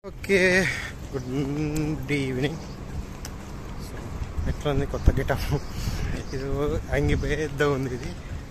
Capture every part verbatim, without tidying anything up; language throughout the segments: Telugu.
Okay, good evening. సో ఎట్లా ఉంది కొత్త గెటప్? ఇది అంగి పెద్ద ఉంది, ఇది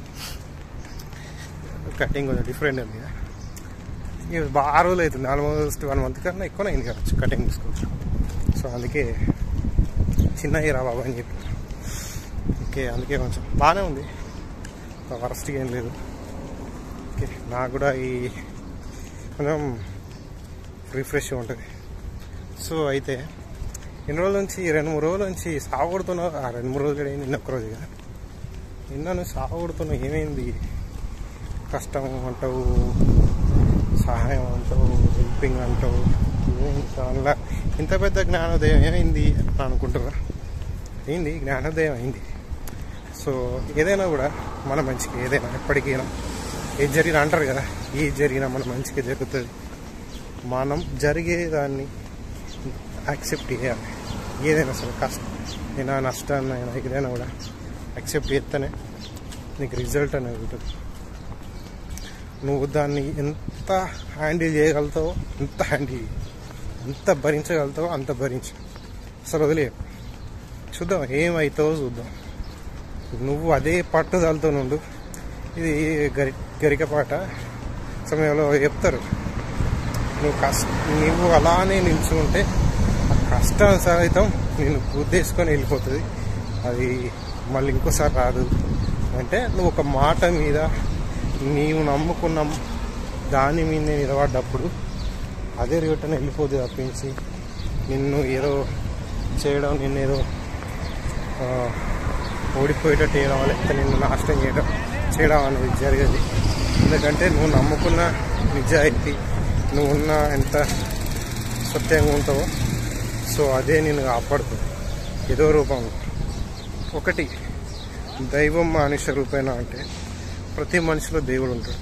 కటింగ్ కొంచెం డిఫరెంట్ ఉంది. ఇది బాగా రోజులు అవుతుంది, ఆల్మోస్ట్ వన్ మంత్ కన్నా ఎక్కువ అయింది కావచ్చు కటింగ్ తీసుకోవచ్చు. సో అందుకే చిన్న హీరా బాబా అని చెప్పి ఓకే, అందుకే కొంచెం బాగానే ఉంది, వరస్ట్గా ఏం లేదు. ఓకే, నాకు కూడా ఈ కొంచెం రిఫ్రెష్గా ఉంటుంది. సో అయితే ఎన్ని రోజుల నుంచి రెండు మూడు రోజుల నుంచి సాగుడుతున్నావు, ఆ రెండు మూడు రోజులు అయింది, నిన్న ఒక్క రోజు కదా నిన్న సాగుడుతున్నావు. ఏమైంది? కష్టం అంటావు, సహాయం అంటావు, హెల్పింగ్ అంటావు, అలా ఇంత పెద్ద జ్ఞానోదయం ఏమైంది అని అనుకుంటారా? అయింది, జ్ఞానోదయం అయింది. సో ఏదైనా కూడా మన మంచికి, ఏదైనా ఎప్పటికైనా ఏది జరిగినా అంటారు కదా, ఏది జరిగినా మన మంచిగా జరుగుతుంది. మనం జరిగేదాన్ని యాక్సెప్ట్ చేయాలి. ఏదైనా సరే కష్టం అయినా నష్టాన్ని అయినా ఏదైనా కూడా యాక్సెప్ట్ చేస్తేనే నీకు రిజల్ట్ అనేది ఉంటుంది. నువ్వు దాన్ని ఎంత హ్యాండిల్ చేయగలుగుతావో ఎంత హ్యాండిల్ ఎంత భరించగలుగుతావో అంత భరించు, అసలు వదిలే. చూద్దాం ఏమవుతావో చూద్దాం. నువ్వు అదే పట్టుదలతో నుండు. ఇది గరి గరికపాట సమయంలో చెప్తారు, నువ్వు కష్ట నువ్వు అలానే నిల్చుంటే ఆ కష్టానుసారం నేను గుద్దేసుకొని వెళ్ళిపోతుంది, అది మళ్ళీ ఇంకోసారి రాదు. అంటే నువ్వు ఒక మాట మీద నీవు నమ్ముకున్న దాని మీద నిలబడ్డప్పుడు అదే రిటర్న్ వెళ్ళిపోతుంది తప్పించి నిన్ను ఏదో చేయడం, నిన్ను ఏదో ఓడిపోయేటట్టు చేయడం, లేకపోతే నిన్ను నాశనం చేయడం చేయడం అనేది జరిగేది. ఎందుకంటే నువ్వు నమ్ముకున్న నిజాయితీ, నువ్వు ఉన్న ఎంత సత్యంగా ఉంటావో సో అదే నేను కాపాడుతుంది ఏదో రూపంలో. ఒకటి దైవం మనుష్య రూపేణ అంటే ప్రతి మనిషిలో దేవుడు ఉంటాడు.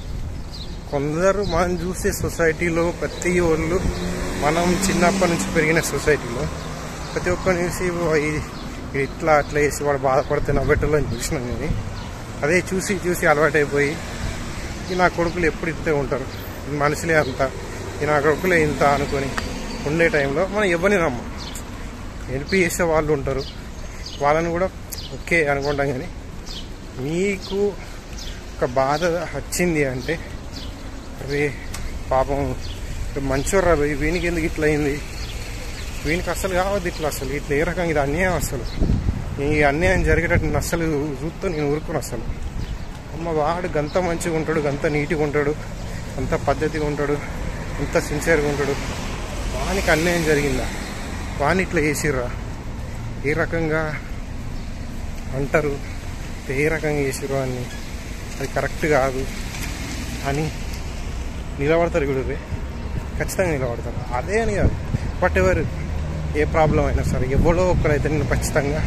కొందరు మనం చూసే సొసైటీలో ప్రతి వాళ్ళు, మనం చిన్నప్పటి నుంచి పెరిగిన సొసైటీలో ప్రతి ఒక్కరిని చూసి ఇట్లా అట్లా వేసి వాడు బాధపడితే నవ్వెట్టలో అని చూసినాం. కానీ అదే చూసి చూసి అలవాటైపోయి ఈ నా కొడుకులు ఎప్పుడు ఇట్టే ఉంటారు, మనుషులే అంతా, ఈ నా కొడుకులే ఇంత అనుకొని ఉండే టైంలో మనం ఎవరిని నమ్మం. హెల్ప్ చేసే వాళ్ళు ఉంటారు, వాళ్ళని కూడా ఓకే అనుకుంటాం. కానీ మీకు ఒక బాధ వచ్చింది అంటే రే పాపం మంచివర్రా, వీనికి ఎందుకు ఇట్లా అయింది, వీనికి అసలు కావద్దు ఇట్లా, అసలు ఇట్లా ఏ రకంగా ఇది అన్యాయం, అసలు ఈ అన్యాయం జరిగేటట్టు నేను అసలు చూస్తూ నేను ఊరుకుని అసలు అమ్మ వాడు గంత మంచిగా ఉంటాడు, గంత నీట్గా ఉంటాడు, అంత పద్ధతిగా ఉంటాడు, అంత సిన్సియర్గా ఉంటాడు, వానికి అన్యాయం జరిగిందా, వాని ఇట్లా చేసిర్రా, ఏ రకంగా అంటారు, ఏ రకంగా చేసిర్రు అని, అది కరెక్ట్ కాదు అని నిలబడతారు. ఇప్పుడు ఖచ్చితంగా నిలబడతారు, అదే అని కాదు, బట్ ఎవరు ఏ ప్రాబ్లం అయినా సరే ఎవరో ఒక్కరైతే నేను ఖచ్చితంగా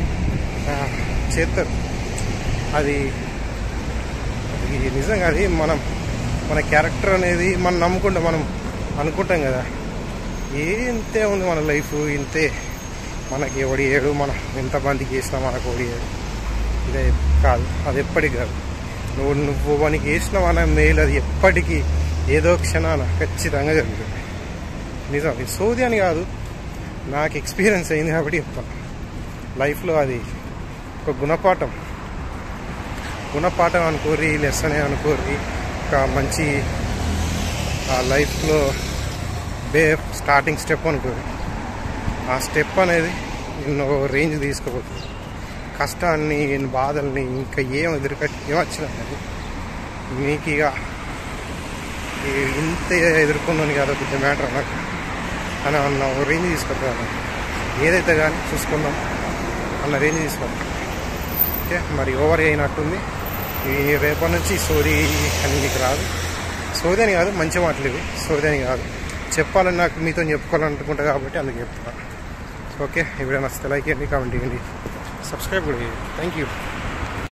చేస్తారు. అది అది నిజంగా అది మనం మన క్యారెక్టర్ అనేది మనం నమ్ముకుంటాం, మనం అనుకుంటాం కదా ఏ ఇంతే ఉంది మన లైఫ్, ఇంతే మనకి ఒడియేడు, మనం ఎంతమందికి వేసినా మనకు ఒడియేడు, ఇదే కాదు, అది ఎప్పటికి కాదు. నువ్వు నువ్వు మనకి వేసిన మన మేలు అది ఎప్పటికీ ఏదో క్షణాన ఖచ్చితంగా జరుగుతుంది. నిజం, ఇది సోది అని కాదు, నాకు ఎక్స్పీరియన్స్ అయింది కాబట్టి చెప్తాను. లైఫ్లో అది ఒక గుణపాఠం గుణపాఠం అనుకోరి, లెసనే అనుకోరి, ఒక మంచి లైఫ్లో బే స్టార్టింగ్ స్టెప్ అనుకోరి. ఆ స్టెప్ అనేది నిన్ను రేంజ్ తీసుకుపోతుంది. కష్టాన్ని, బాధల్ని ఇంకా ఏం ఎదురుకట్టి ఏమొచ్చినా కానీ మీకు ఇక ఇంత ఎదుర్కొన్నాను కదా పెద్ద మ్యాటర్ నాకు అని అన్న రేంజ్ తీసుకొస్తాను. ఏదైతే కానీ చూసుకుందాం అన్న రేంజ్ తీసుకొస్తాం. ఓకే, మరి ఓవర్ అయినట్టుంది. ఈ రేపటి నుంచి సోది అని మీకు రాదు, సోది అని కాదు, మంచి మాటలు ఇవి, సోది అని కాదు, చెప్పాలని నాకు మీతో చెప్పుకోవాలనుకుంటా కాబట్టి అందుకు చెప్తాను. ఓకే, ఈ వీడియో నచ్చితే లైక్ చేయండి, కామెంట్ చేయండి, సబ్స్క్రైబ్ కూడా చేయండి. Thank you.